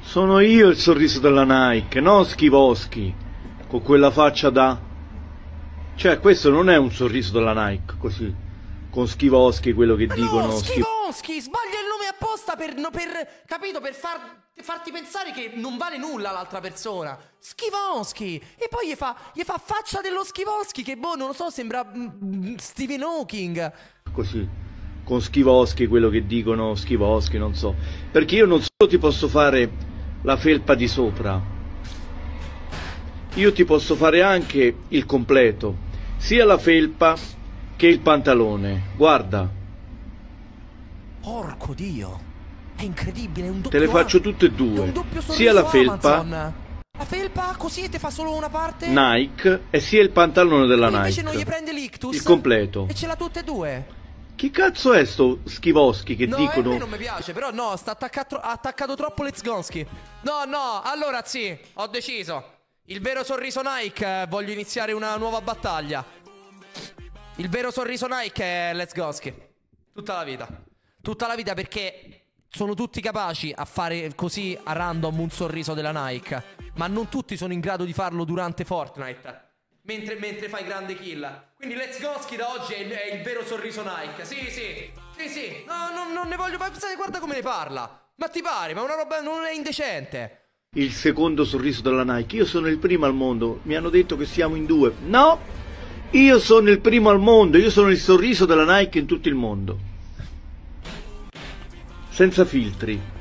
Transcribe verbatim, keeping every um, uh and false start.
Sono io il sorriso della Nike, no Schivoschi, con quella faccia da... Cioè, questo non è un sorriso della Nike, così, con Schivoschi, quello che Ma dicono... no, Schi... Schivoschi, sbaglia il nome apposta per, no, per capito, per far, farti pensare che non vale nulla l'altra persona. Schivoschi, e poi gli fa, gli fa faccia dello Schivoschi, che boh, non lo so, sembra mm, Stephen Hawking. Così, con Schivoschi, quello che dicono Schivoschi, non so. Perché io non solo ti posso fare la felpa di sopra, io ti posso fare anche il completo, sia la felpa che il pantalone, guarda. Porco Dio, è incredibile, è un doppio. Te le faccio tutte e è due, un doppio sia la felpa Amazon. La felpa così te fa solo una parte Nike e sia il pantalone della e invece Nike, non gli prende l'ictus il completo. e ce l'ha tutte e due. Chi cazzo è sto Schivoschi che No, dicono... a me non mi piace, però no, sta attaccato, ha attaccato troppo Lezgonski. No, no, allora sì, ho deciso. Il vero sorriso Nike, eh, voglio iniziare una nuova battaglia. Il vero sorriso Nike è Lezgonski. Tutta la vita. Tutta la vita, perché sono tutti capaci a fare così a random un sorriso della Nike, ma non tutti sono in grado di farlo durante Fortnite. Mentre, mentre fai grande kill. Quindi Lezgonski da oggi è il, è il vero sorriso Nike. Sì, sì, sì, sì. No, no, non ne voglio mai pensare, guarda come ne parla. Ma ti pare, ma una roba non è indecente. Il secondo sorriso della Nike. Io sono il primo al mondo. Mi hanno detto che siamo in due. No, io sono il primo al mondo. Io sono il sorriso della Nike in tutto il mondo. Senza filtri.